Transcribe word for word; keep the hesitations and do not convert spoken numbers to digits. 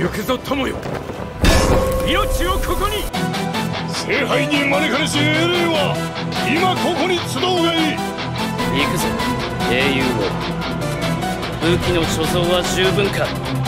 行くぞ友よ。命をここに。 聖杯に招かれし英霊は今ここに集うがいい。 行くぞ英雄王。武器の所蔵は十分か。